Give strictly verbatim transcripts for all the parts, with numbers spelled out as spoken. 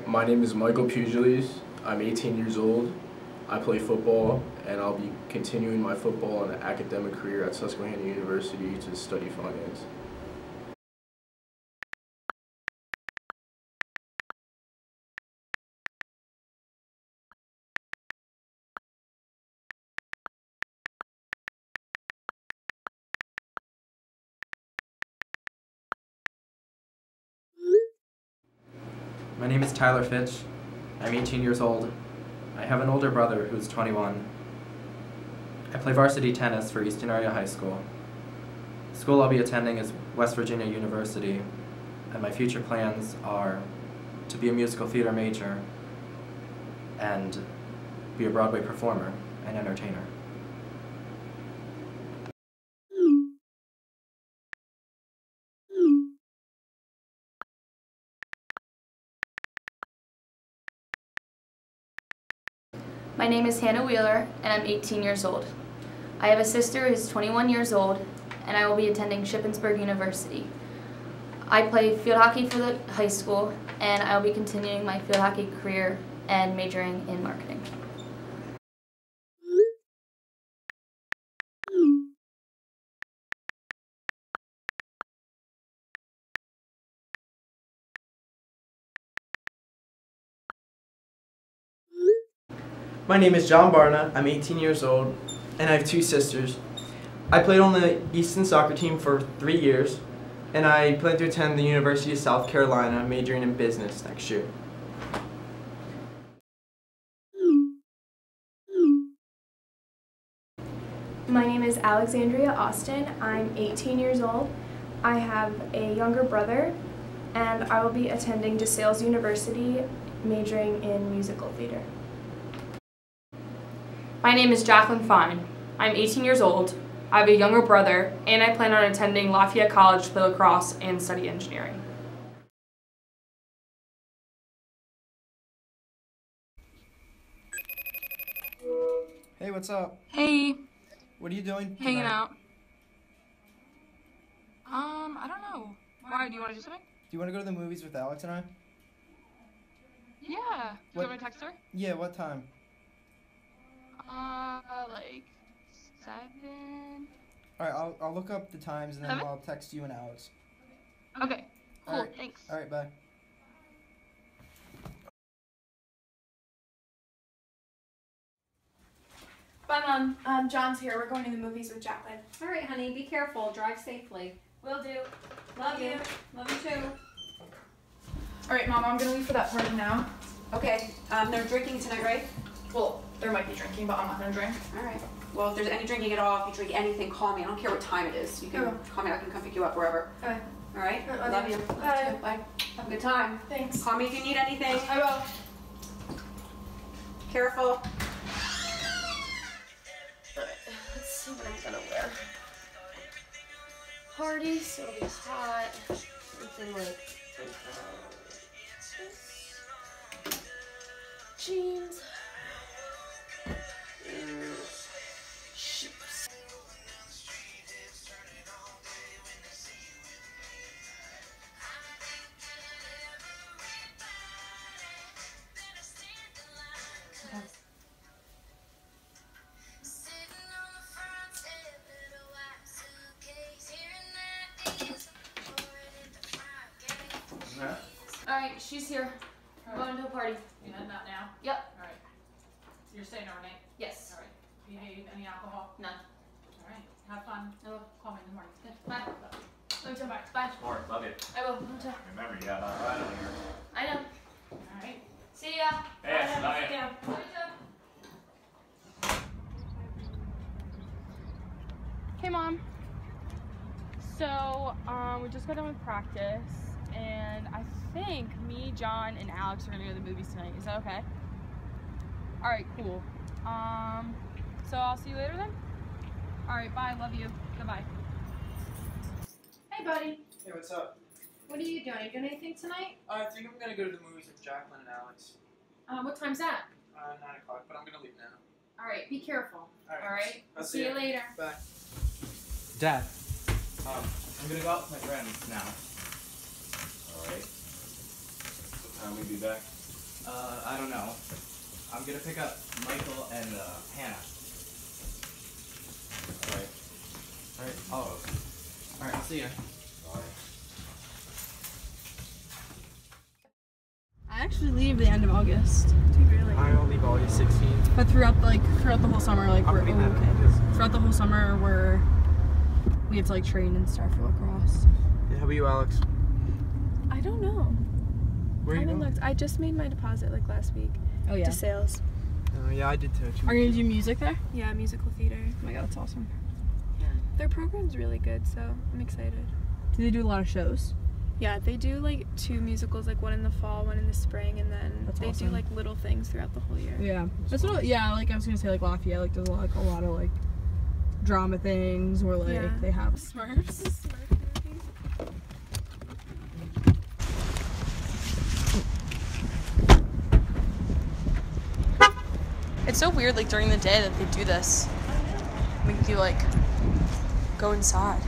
My name is Michael Pugilis. I'm eighteen years old. I play football, and I'll be continuing my football and academic career at Susquehanna University to study finance. My name is Tyler Fitch. I'm eighteen years old. I have an older brother who's twenty-one. I play varsity tennis for Easton Area High School. The school I'll be attending is West Virginia University, and my future plans are to be a musical theater major and be a Broadway performer and entertainer. My name is Hannah Wheeler, and I'm eighteen years old. I have a sister who is twenty-one years old, and I will be attending Shippensburg University. I play field hockey for the high school, and I will be continuing my field hockey career and majoring in marketing. My name is John Barna. I'm eighteen years old, and I have two sisters. I played on the Easton soccer team for three years, and I plan to attend the University of South Carolina, majoring in business next year. My name is Alexandria Austin. I'm eighteen years old. I have a younger brother, and I will be attending DeSales University, majoring in musical theater. My name is Jacqueline Fine. I'm eighteen years old. I have a younger brother, and I plan on attending Lafayette College to play lacrosse and study engineering. Hey, what's up? Hey, What are you doing? hanging tonight? out. Um, I don't know. Why? Do you want to do something? Do you want to go to the movies with Alex and I? Yeah. Do you What- want me to text her? Yeah, what time? Uh, like seven. Alright, I'll, I'll look up the times and then Seven? I'll text you and Alex. Okay. Cool. Alright. Thanks. Alright, bye. Bye, Mom. Um, John's here. We're going to the movies with Jacqueline. All right, honey, be careful. Drive safely. Will do. Love you. Love you too. All right, Mom, I'm going to leave for that party now. Okay, um, no drinking tonight, right? Well, there might be drinking, but I'm not going to drink. All right. Well, if there's any drinking at all, if you drink anything, call me. I don't care what time it is. You can Okay. call me. I can come pick you up wherever. Okay. All right? All right, Love love you. you. Love Bye. you too. Bye. Have a good time. Thanks. Call me if you need anything. I will. Careful. Let's see what I'm gonna wear. Party, so it'll be hot. Something like uh, jeans. Mm, shoes. Alright, she's here. We're going to a party. You heading out now? Yep. Alright. You're staying overnight? Yes. Alright. Behave, any alcohol? None. Alright. Have fun. I will. Call me in the morning. Good. Bye. Love you. Bye. Bye. Smart, love you. I will. Love you. Remember, you got a ride on here. I know. Alright. See ya. Hey, love you. Yeah. Love you too. Hey, Mom. So, um, we just got done with practice, and I think me, John, and Alex are gonna go to the movies tonight. Is that okay? All right, cool. Um, so I'll see you later then. All right, bye. Love you. Goodbye. Hey, buddy. Hey, what's up? What are you doing? Are you doing anything tonight? I think I'm gonna go to the movies with Jacqueline and Alex. Uh, what time's that? Uh, nine o'clock, but I'm gonna leave now. All right, be careful. Alright. All right? I'll See see you ya. later. Bye. Dad, um, I'm gonna go out with my friends now. Alright. What time we be back? Uh, I don't know. I'm gonna pick up Michael and uh, Hannah. Alright. Alright, oh. Alright, I'll see you. Bye. I actually leave the end of August. Do you really? I will leave August sixteenth. But throughout like throughout the whole summer, like I'll we're be oh, that okay. August. Throughout the whole summer, we're we have to like train and stuff for lacrosse. Yeah, how about you, Alex? I don't know. Where I are you haven't going? looked. I just made my deposit like last week Oh yeah. to sales. Oh, yeah, I did too. Are you gonna do music there? Yeah, musical theater. Oh my god, that's awesome. Yeah, their program's really good, so I'm excited. Do they do a lot of shows? Yeah, they do like two musicals, like one in the fall, one in the spring, and then That's they awesome. do like little things throughout the whole year. Yeah. That's what. Yeah, like I was gonna say, like Lafayette, like does a lot, like, a lot of like drama things, or like Yeah. they have Smurfs. The Smurf movie. It's so weird, like during the day, that they do this. Make you like go inside.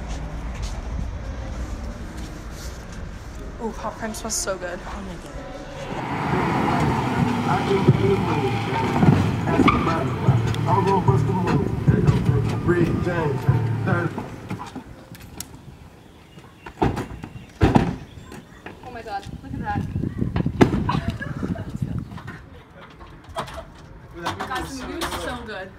Ooh, hot cream smells so good. Oh my god. Oh my god, look at that. Guys, the movie is so good.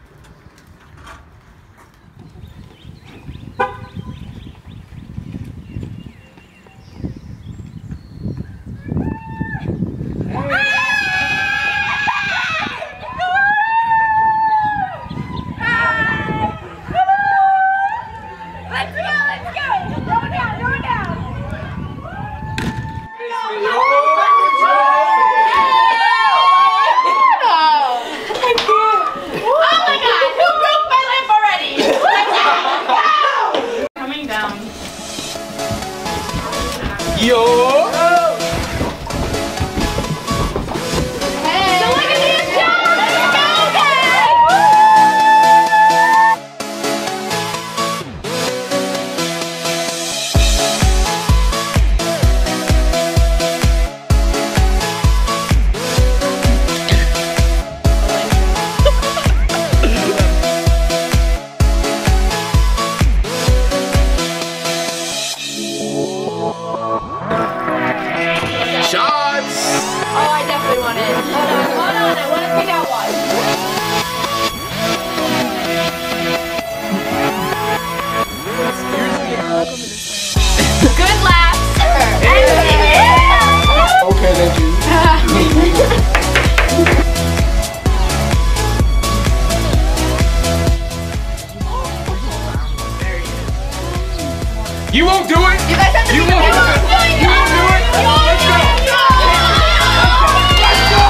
You won't do it! You guys have to you won't do it! You won't do it! Let's go! Let's go!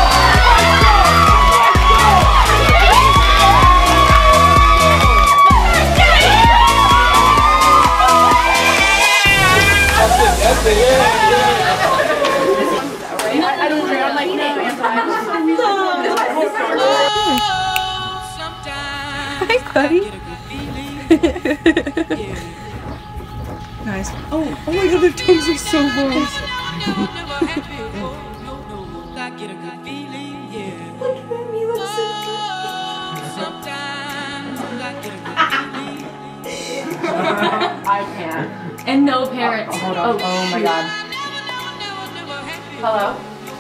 That's it, that's it, yeah, yeah. I don't drink, I'm like, no. Hi, buddy. Nice. Oh, oh my god, their tongues are so long. I can't. And no parents. Oh, hold on. Oh, Oh my shoot. god. Hello?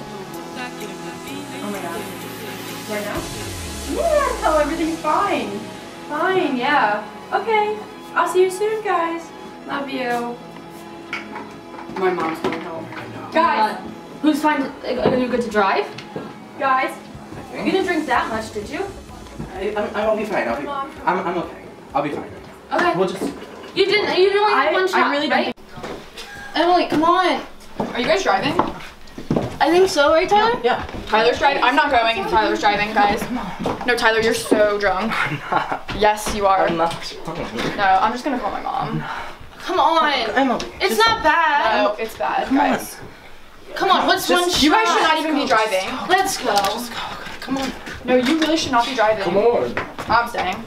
Oh my god. Right now? Yeah, no, everything's fine. Fine, yeah. Okay. I'll see you soon, guys. Love you. My mom's going home. Guys, who's fine? To, are you good to drive? Guys, you didn't drink that much, did you? I, I'm, I'll be fine. I'll be, I'm, I'm okay. I'll be fine. Okay. We'll just. You didn't. You only had I- one I shot, really right? Emily, come on. Are you guys driving? I think so, right, Tyler? Yeah. Tyler's driving? I'm not going if Tyler's driving, guys. No, Tyler, you're so drunk. I'm not. Yes, you are. I'm not drunk. No, I'm just gonna call my mom. Come on. Emily. It's not bad. No, it's bad, guys. Come on, what's Just- one shot? You guys should not even be driving. Let's go. Just go. Come on. No, you really should not be driving. Come on. I'm staying.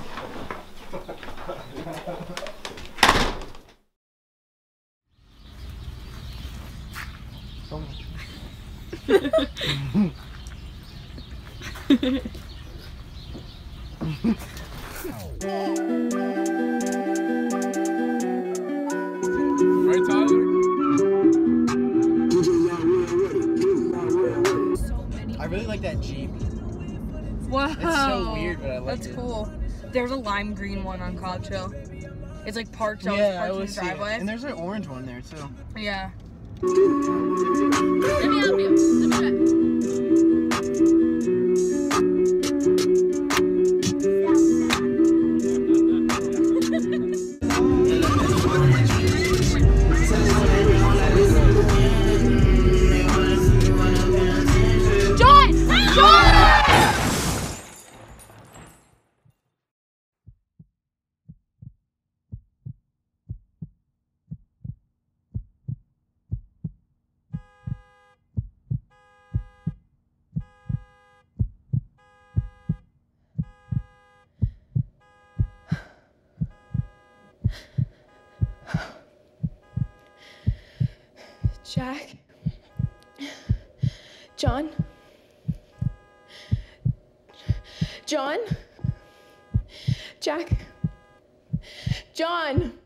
Right, Tyler? I really like that Jeep. Wow. It's so weird, but I like That's it. cool. There's a lime green one on Cobb Trail. It's like parked out Yeah, I parked in always the see it. driveway. And there's an orange one there too. Yeah. Let me help you. Let me try. John! John! Jack. John. John. Jack. John.